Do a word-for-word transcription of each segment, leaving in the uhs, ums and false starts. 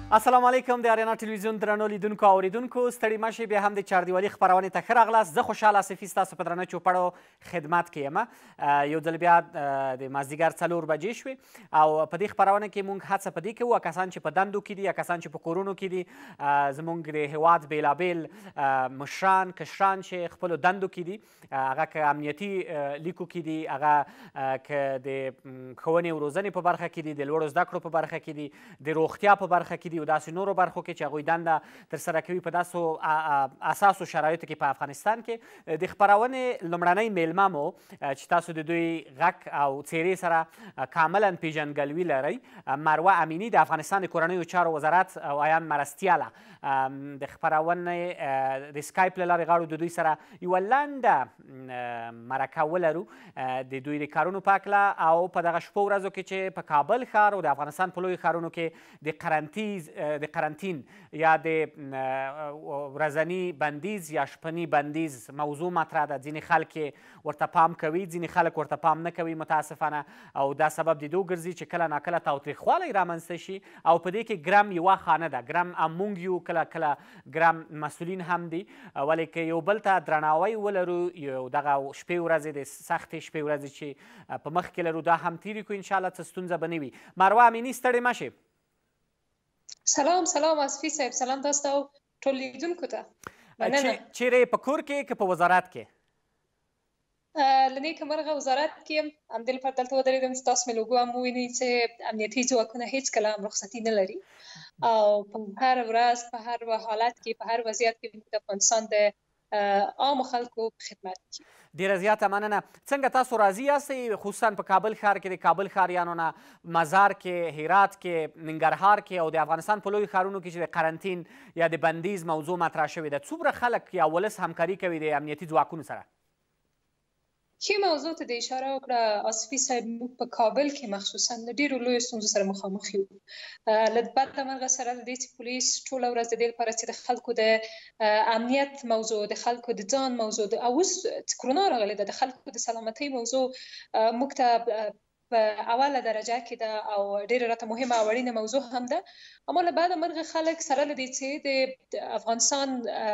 السلام علیکم د اریانا ټلویزیون درنو لیدونکو او اوریدونکو ستړي مه بیا هم د چاردیوالي خپرونې ته ښه راغلاست. زه خوشحاله صفي ستاسو په درنه چوپړو خدمت کې یم. یو ځل بیا د مازدیګر څلور بجې شوې او په دې خپرونه کې موږ هڅه په دې کوو کسان چې په دندو کې دي یا کسان چې په کورونو کې دي زموږ د هیواد بېلابېل مشران کشران چې خپلو دندو کې دي هغه که امنیتي لیکو کې دي هغه که د ښوونې او روزنې په برخه کې دي د لوړو زده کړو په برخه کې دي د روغتیا په برخه کې دي او داسې نورو برخو کې چې هغوی دنده ترسره کوي په داسو اساسو شرایطو کې په افغانستان کې. د خپرونې لومړنۍ میلمه مو چې تاسو د دوی غږ او څیرې سره کاملا پیژندګلوي لرئ مروه امینی د افغانستان د کورنیو چارو وزارت او ایان مرستیاله د خپرونې د سکایپ له لارې غاړو د دوی سره یوه لنډه مرکه ولرو د دوی د کارونو په هکله او په دغه شپو ورځو کې چې په کابل ښار او د افغانستان په لویو ښارونو کې د قرنطیز د قرنطین یا د ورځني بندیز یا شپني بندیز موضوع مطرح ده. ځینې خلک ورته پام کوي ځینې خلک ورته پام نه کوي متاسفانه او دا سبب د دو ګرځي چې کله ناکله تاوتریخوالی رامنځته شي او په دې کې ګرم یوه خانه ده ګرم موږ یو کله کله ګرم مسؤلین هم دي ولې که یو بل ته درناوی ولرو یو دغه شپې ورځې د سختې شپې ورځې چې په مخ کې لرو دا هم تیرې کړو انشاءالله څه ستونزه به نه وي. مروه امینی ستړې مه شئ. سلام سلام اصفی صاحب سلام تاسو ته او ټول لیدونکو ته مننه. چیرې په کور کې که په وزارت کې؟ له نیکه مرغه وزارت کې یم همدې لپاره دلته ودرېدم چې تاسو مې لوګو هم ووینئ چې امنیتي ځواکونه هېڅکله هم رخصتي نه لري او په هر ورځ په هر حالت کې په هر وضعیت کې موږ د افغانستان د عامو خلکو په خدمت کې. ډېره زیاته مننه. څنګه تاسو راضي یاستئ خصوصا په کابل ښار کې د کابل ښاریانو نه مزار کې هرات کې ننګرهار کې او د افغانستان په لویو ښارونو کې چې د قرنطین یا د بندیز موضوع مطرح شوې ده څومره خلک یا ولس همکاري کوي د امنیتي ځواکونو سره؟ ښې موضوع ته د اشاره وکړه اصفي صاحب موږ په کابل کې مخصوصا له ډېرو لویو ستونزو سره مخامخ یو. له بده مرغه سره له دې چې پولیس ټوله ورځ د دې لپاره چې د خلکو د امنیت موضوع د خلکو د ځان موضوع او اوس چې کرونا راغلې ده د خلکو د سلامتۍ موضوع موږ ته په اوله درجه کې ده او ډېره راته مهمه او اړینه موضوع هم ده اما له بعده مرغه خلک سره له دې چې د افغانستان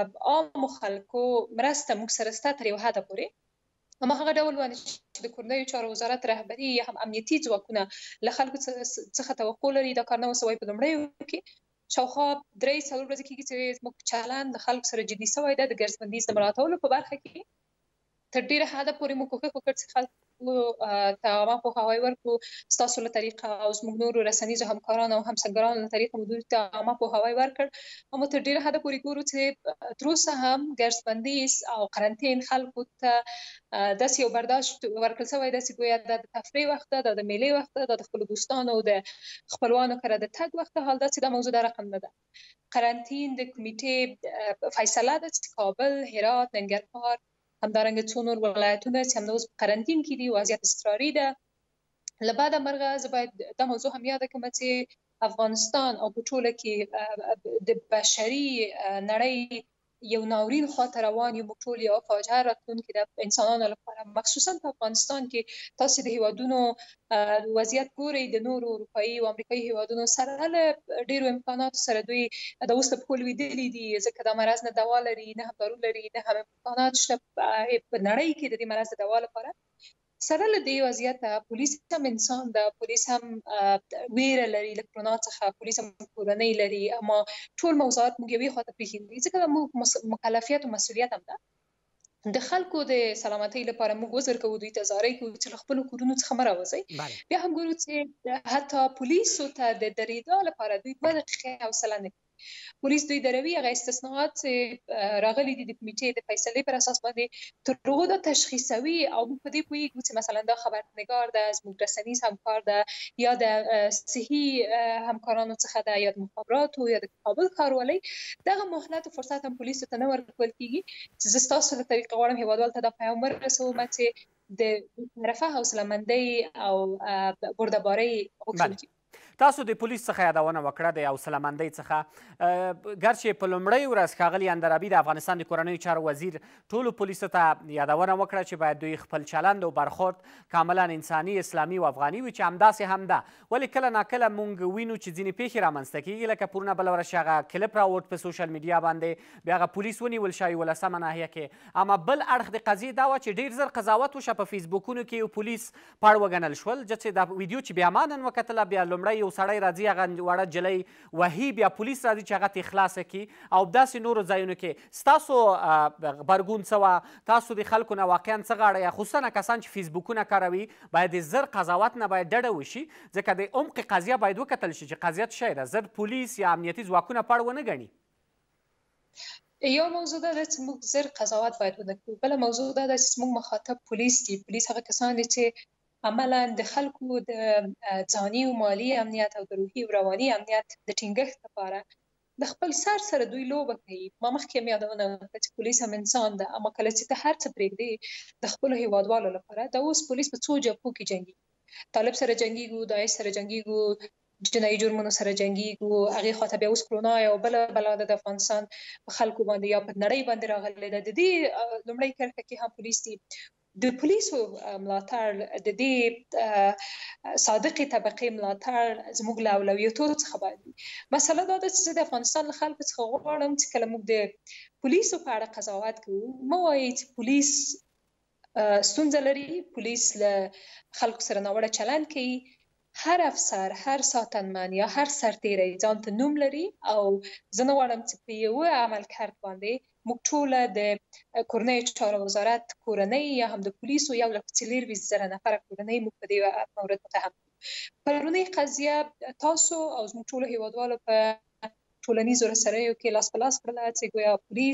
عامو خلکو مرسته موږ سره شته تر یو حده پورې اما هغه ډول باندې چې د کورنیو چارو وزارت رهبري یا هم امنیتي ځواکونه له خلکو څخه توقع لري دا کار نه وسوی په لومړیو کې شاوخوا درې څلور ورځې کېږي چې زموږ چلند د خلکو سره جدي سوی ده د ګرځبندیز د مراعاتولو په برخه کې تر ډېره حده پورې موږ کوښښ وکړ چې خلکو ته عامه پوهاوی ورکړو ستاسو له طریقه او زموږ نورو رسنیزو همکارانو او همسنګرانو له طریقه مو دوی ته عامه پوهاوی ورکړ اما تر ډېره حده پورې ګورو چې تر اوسه هم ګرځبندیز او قرنطین خلکو ته داسې یو برداشت ورکړل شوی ده چې ګویا دا د تفریح وخت ده دا د میلې وخت ده دا د خپلو دوستانو او د خپلوانو کره د تګ وخت ده حال دا چې دا موضوع دا رقم نه ده. قرنطین د کمیټې فیصله ده چې کابل هرات ننګرهار همدارنګه څو نور ولایتونه چې همدا اوس په قرنطین کې دي وضعیت اضطراري ده. له بعده مرغه زه باید دا موضوع هم یاده کړم چې افغانستان او په ټوله کې د بشري نړۍ یو ناورین خواته روان یو موږ ټول یو فاجعه راتلونکې ده انسانانو لپاره مخصوصا په افغانستان کې تاسو د هیوادونو وضعیت ګورئ د نورو اروپایي او امریکایي هیوادونو سره له ډېرو امکاناتو سره دوی د اوس له پښو لوېدلي دي ځکه دا مرض نه دوا لري نه هم دارو لري نه هم امکانات شته په نړۍ کې د دې مرض د دوا لپاره سره له دې وضعیته پولیس هم انسان ده پولیس هم ویره لري له کرونا څخه پولیس هم کورنۍ لري اما ټول موضوعات موږ یوې خواته پرېښي ځکه موږ مکلفیت او مسؤلیت هم ده د خلکو د سلامتۍ لپاره موږ وزر کوو دوی ته زارۍ کوو چې له خپلو کورونو څخه مه راوځئ. بیا هم ګورو چې حتی پولیسو ته د درېدا لپاره دوی دوه دقیقې حوصله نه کوي. پولیس دوی دروي هغه استثناءات چې راغلي دي د کمیټې د فیصلې پر اساس باندې تر هغو دا تشخیصوي او موږ په دې پوهېږو چې مثلا دا خبرنګار ده زموږ رسنیز همکار ده یا د صحي همکارانو څخه ده یا د مخابراتو یا د کابل ښاروالۍ دغه مهلت او فرصت هم پولیسو ته نه ورکول کېږي چې زه ستاسو له طریقې غواړم هېوادوالو ته دا پیغام ورسوم چې د طرفه حوصله‌مندۍ او بردهبارۍ غوښتونکي تاسو د پولیس څخه یادونه وکړه د حوصله مندۍ څخه ګرچې په لومړۍ ورځ ښاغلي اندرابي د افغانستان د کورنیو چارو وزیر ټولو پولیسو ته یادونه وکړه چې باید دوی خپل چلند او برخورد کاملا انساني اسلامي او افغاني وي چې همداسې هم ده. ولې کله ناکله موږ وینو چې ځینې پیښې رامنځته کېږي لکه پرونه بله ورځ چې هغه کلپ راووت په سوشل میډیا باندې بیا هغه پولیس ونیول شي یولسمه ناحیه کې. اما بل اړخ د قضیې دا وه چې ډېر زر قضاوت وشه په فیسبوکونو کې یو پولیس پړ وګڼل شول. چې دا ویډیو چې بیا ما نن وکتله بیا لومړی یو سړی راځي هغه وړه جلۍ وهي بیا پولیس راځي چې هغه ترې خلاصه کړي او داسې نورو ځایونو کې ستاسو غبرګون څه وه؟ تاسو د خلکو نه واقعا څه غواړئ یا خصوصا کسان چې فیسبوکونه کاروي باید د زر قضاوت نه باید ډډه وشي ځکه د عمق قضیه باید وکتل شي چې قضیه څه شی ده. زر پولیس یا امنیتي ځواکونه پړ ونه ګڼي. یو موضوع ده چې موږ زر قضاوت باید ونه کړو. بله موضوع ده چې موږ مخاطب پولیس دي. پولیس هغه کسان دي چې عملا د خلکو د ځاني او مالي امنیت او د روحي او رواني امنیت د ټینګښت لپاره د خپل سر سره دوی لوبه کوي. ما مخکې هم یادونه وکړه چې پولیس هم انسان ده، اما کله چې ته هر څه پرېږدې د خپلو هیوادوالو لپاره، دا اوس پولیس په څو جبهو کې جنګي. طالب سره جنګیږو، داعش سره جنګیږو، جنایي جرمونو سره جنګیږو، هغې خواته بیا اوس کرونا یو بله بلا ده د افغانستان په خلکو باندې یا په نړۍ باندې راغلې ده. د دې لومړۍ کرښه کې هم پولیس دي. د پولیسو ملاتړ د دې صادقې طبقې ملاتړ زموږ له اولویتونو څخه باید وي. مسله دا ده چې زه د افغانستان له خلکو څخه غواړم چې کله موږ د پولیسو په اړه قضاوت کوو مه وایئ چې پولیس ستونزه لري، پولیس له خلکو سره ناوړه چلند کوي. هر افسر، هر ساتنمن یا هر سرتیری ځان ته نوم لري او زه نه غواړم چې په یوه عملکرد باندې موږ ټوله د کورنیو چارو وزارت کورنۍ یا هم د پولیسو یو لک څلېرویشت زره نفره کورنۍ موږ په دې مورد متهم کړو. پرونۍ قضیه تاسو او زموږ ټولو هیوادوالو په ټولنیزو رسنیو کې لاس په لاس کړله چې ګویا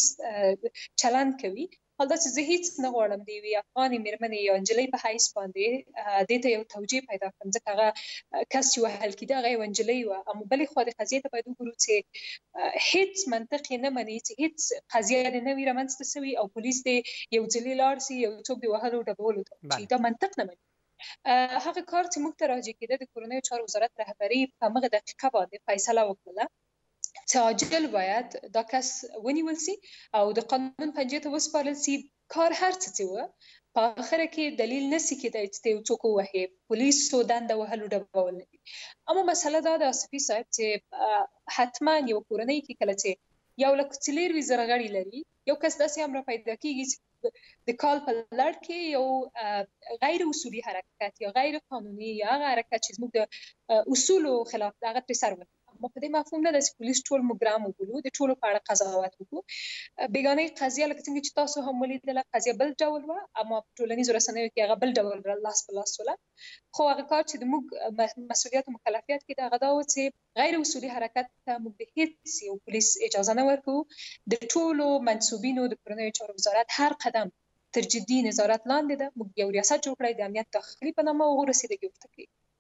پولیس چلند کوي. حال دا چې زه هیڅ نه غواړم د یوې افغانې مېرمنې یا نجلۍ په حیث باندې دې ته یو توجیه پیدا کړم ځکه هغه کس چې وهل کېده هغه یوه نجلۍ وه. اما بلې خوا د قضیې ته باید وګورو چې هیڅ منطق یې نه مني چې هیڅ قضیه دې نه وي رامنځته سوي او پولیس دې یو ځلې لاړ سي یو څوک د وهلو ډبولو ته چې دا منطق نه مني. هغه کار چې موږ ته راجع کېده د کورنیو چارو وزارت رهبري په همغه دقیقه باندې فیصله وکړله چې عاجل باید دا کس ونیول سي او د قانون پنجې ته وسپارل سي. کار هر څه چې وه په اخره کې دلیل نشي کېدای چې یو څوک ووهي. پولیسو دنده وهلو ډبول نه دي. اما مسله دا ده آصفي صاحب چې حتما یو کورنۍ کې کله چې یو لک څلېرویشت زره غړي لري یو کس داسې هم را پیدا کېږي چې د کال په لړ کې یو غیر اصولي حرکت یا غیر قانوني یا هغه حرکت چې زموږ د اصولو خلاف ده هغه ترې سر ورکړي. ما په دې مفهوم نه ده چې پولیس ټول مګرام وبولو، د ټولو په اړه قضاوت وکړو. بیګانۍ قضیه لکه څنګه چې تاسو هم ولیدله قضیه بل ډول وه اما په ټولنیزو رسنیو کې هغه بل ډول لاس په لاس وله. خو هغه کار چې د موږ مسؤلیت او مکلفیت کې ده هغه دا و چې غیر اصولي حرکت ته موږ د هیڅ یو پولیس اجازه نه ورکوو. د ټولو منصوبینو د کورنیو چارو وزارت هر قدم تر جدي نظارت لاندې ده. موږ یو ریاست جوړ کړی د امنیت داخلي په نامه هغو رسیدګي ورته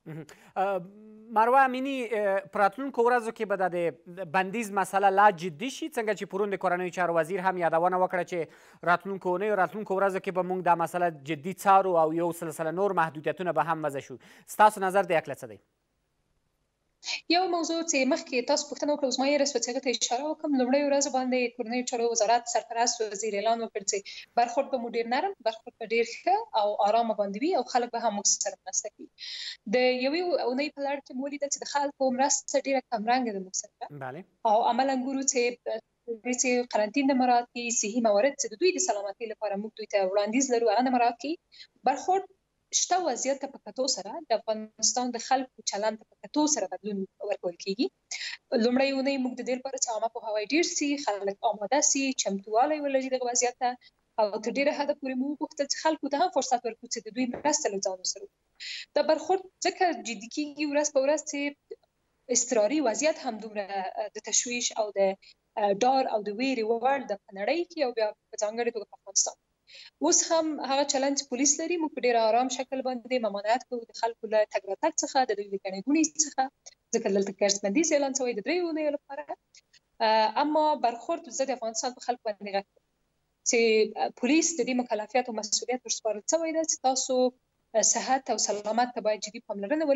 کوي. مروه امینی په راتلونکو ورځو کې به د بندیز مسله لا جدي شي څنګه چې پرون د کورنیو چارو وزیر هم یادونه وکړه چې راتلونکو اونیو راتلونکو ورځو کې به موږ دا مسله جدي څارو او یو سلسله نور محدودیتونه به هم وضع شو. ستاسو نظر د هکله څه دی؟ یو موضوع چې مخکې تاسو پوښتنه وکړه اوس ما یې رسوت هغې ته اشاره وکړم. لومړۍ ورځ باندې کورنیو چارو وزارت سرپرست وزیر اعلان وکړ چې برخورد به مو ډېر نرم، برخورد به ډېر ښه او آرامه باندې وي او خلک به هم موږ سره مرسته کوي. د یوې اونۍ په لړ کې مو ولیده چې د خلکو مرسته ډېره کمرنګه ده موږ سره او عملا ګورو چې چې قرنطین نه مراعات کړي، صحي موارد چې د دوی د سلامتۍ لپاره موږ دوی ته وړاندیز لرو هغه نه مراعات کړي. برخورد شته وضعیت ته په کتو سره د افغانستان د خلکو چلند ته په کتو سره بدلون ورکول کېږي. لومړۍ اونۍ موږ د دې لپاره چې عامه پوهاوی ډېر سي، خلک آماده سي، چمتووالی ولري دغه وضعیت ته او تر ډېره حده پورې مو وغوښتل چې خلکو ته هم فرصت ورکړو چې د دوی مرسته له ځانو سره وکړي. دا برخورد ځکه جدي کېږي ورځ په ورځ چې اضطراري وضعیت هم دومره د تشویش او د ډار او د ویرې وړ ده په نړۍ کې او بیا په ځانګړې توګه په افغانستان. اوس هم هغه چلند چې پولیس لري موږ په ډېر آرام شکل باندې ممانعت کوو د خلکو له تګ راتګ څخه، د دوی د ګڼې ګوڼې څخه، ځکه دلته ګرځ بندیز اعلان شوی د دریو اونیو لپاره. اما برخورد زه د افغانستان په خلکو باندې غږ کوم چې پولیس د دې مکلفیت او مسؤلیت ورسپارل شوی ده چې تاسو صحت او سلامت ته باید جدي پاملرنه ولري.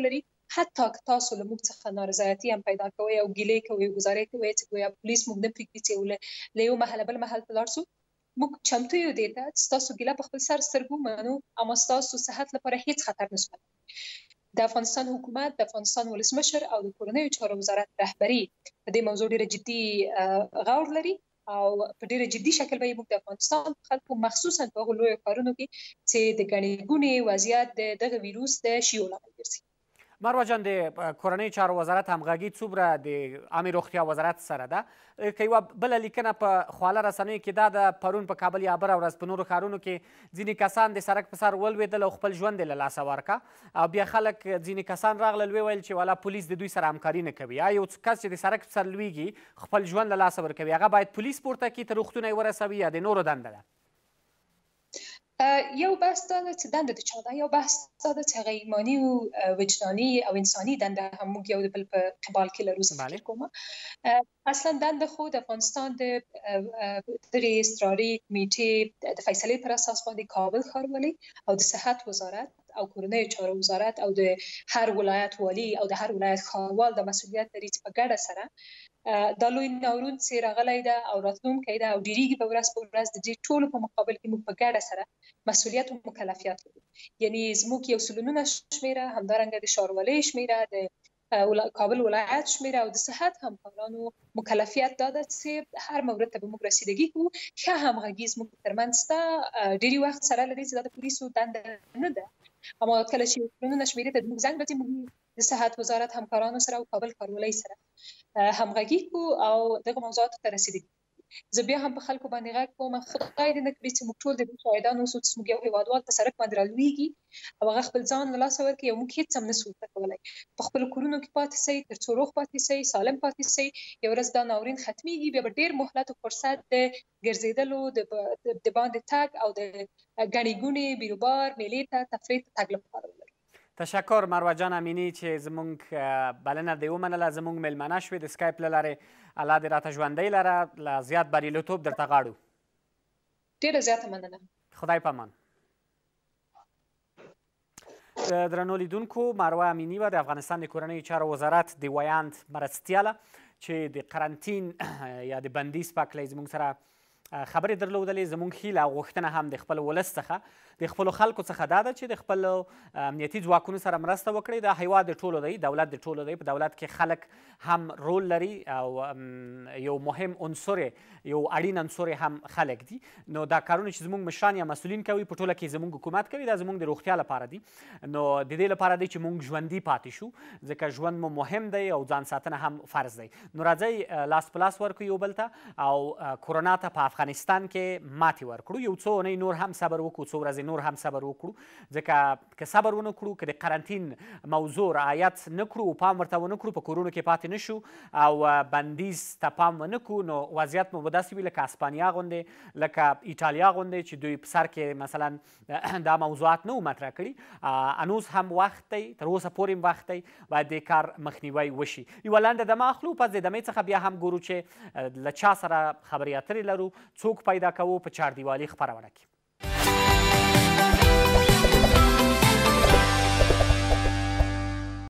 حتی که تاسو له موږ څخه نارضایتي هم پیدا کوئ او ګیلې کوئ ګزارې کوئ چې ګویا پولیس موږ نه پرېږدي چې له یو محله بل محل ته لاړ شو موږ چمتو یو دې ته چې ستاسو ګیله په خپل سر سترګو منو اما ستاسو صحت لپاره هیڅ خطر نشته. د افغانستان حکومت د افغانستان ولسمشر او د کورنیو چارو وزارت رهبری په دې موضوع ډېره جدي غور لري او په ډېره جدي شکل به موږ د افغانستان خلکو مخصوصا په هغو لویو ښارونو کې چې د ګڼې ګوڼې وضعیت د دغه ویروس د شیو لامل ګرځي. مروه جان، د کورنیو چارو وزارت همغږي څومره د عامې روغتیا وزارت سره ده؟ که یوه بله لیکنه په خواله رسنیو کې دا د پرون په کابل یا بله ورځ په نورو ښارونو کې ځینې کسان د سړک په سر ولوېدل او خپل ژوند یې له لاسه ورکړه او بیا خلک ځینې کسان راغلل وویل چې والا پولیس د دوی سره همکاري نه کوي. یا یو کس چې د سړک په سر لویږي خپل ژوند له لاسه ورکوي هغه باید پولیس پورته کړي تر روغتونه یې ورسوي یا د نورو دنده ده؟ یو بحث دا ده چې دنده د چا ده، یو بحث دا ده چې هغه ایماني او وجداني او انساني دنده هم موږ یو د بل په قبال کې لرو. زه فکر کوم اصلا دنده خو د افغانستان د دغې اضطراري کمیټې د فیصلې پر اساس باندې کابل ښاروالي او د صحت وزارت او کورنیو چارو وزارت او د هر ولایت والي او د هر ولایت ښاروال د مسؤلیت لري چې په ګډه سره دا لوی ناورون چې راغلی ده او راتلونکی ده او ډېرېږي به ورځ په ورځ د دې ټولو په مقابل کې موږ په ګډه سره مسؤلیت او مکلفیت لرو. یعنی زموږ یو سلونونه شمیره، همدارنګه د ښاروالۍ شمیره، د کابل ولایت شمیره او د صحت همکارانو مکلفیت دا ده چې هر مورد ته به موږ رسیدګي کوو. ښه همغږي زموږ ترمنځ شته، ډېری وخت سره لري چې دا د پولیسو دنده نه ده، اما کله چې سلونونه شمیرې ته موږ زنګ راځي موږ د صحت وزارت همکارانو سره او کابل ښاروالۍ سره همغږي کوو او دغه موضوعاتو ته رسیدګي. زه بیا هم په خلکو باندې غږ کوم خدای دې نه کړي چې موږ ټول د دې شاهدان اوسو چې موږ یو هېوادوال په سړک باندې رالویږي او هغه خپل ځان له لاسه ورکړي او موږ هېڅ هم نشو ورته کولی. په خپلو کورونو کې پاتې شئ تر څو روغ پاتې شئ، سالم پاتې شئ. یو ورځ دا ناورین ختمیږي، بیا به ډېر مهلت او فرصت د ګرځېدلو د باندې تګ او د ګڼې ګوڼې بیروبار میلې ته تفریح ته تګ لپاره ولرو. تشکر مروه جان امینی چې زموږ بلنه دې ومنله، زموږ میلمنه شوې د سکایپ له لارې. الله دې راته ژوندی لره، له زیات بریالیتوب درته غواړو. ډېره زیاته مننه. خدای په امان. درنو لیدونکو، مروه امینی وه د افغانستان د کورنیو چارو وزارت د ویاند مرستیاله چې د قرنطین یا د بندیز په هکله زموږ سره خبرې درلودلې. زموږ هیله او غوښتنه هم د خپل ولس څخه د خپلو خلکو څخه دا ده چې د خپلو امنیتي ځواکونو سره مرسته وکړي. دا هیواد د ټولو دی، دولت د ټولو دی. په دولت کې خلک هم رول لري او یو مهم عنصر یو اړین عنصر هم خلک دي. نو دا کارونه چې زموږ مشران یا مسؤلین کوي په ټوله کې زموږ حکومت کوي، دا زموږ د روغتیا لپاره دي. نو د دې لپاره دی چې موږ ژوندي پاتې شو، ځکه ژوند مو مهم دی او ځان ساتنه هم فرض دی. نو راځئ لاس په لاس ورکړو یو بل ته او کورونا ته په افغانستان کې ماتې ورکړو. یو څو اونۍ نور هم صبر وکړو، څو ورځې نور هم صبر وکړو، ځکه که صبر ونه کړو، که د قرنطین موضوع رعایت نه کړو او پام ورته ونه کړو، په کورونو کې پاتې نه شو او بندیز ته پام ونه کړو، نو وضعیت مو به داسې وي لکه اسپانیا غوندې، لکه ایټالیا غوندې چې دوی په سر کې مثلا دا موضوعات نه وو مطرح کړي. هنوز هم وخت دی، تر اوسه پورې هم وخت دی، باید د کار مخنیوی وشي. یوه لنډه دمه اخلو، پس د دمې څخه بیا هم ګورو چې له چا سره خبرې اترې لرو، څوک پیدا کوو په چاردیوالي خپرونه کې.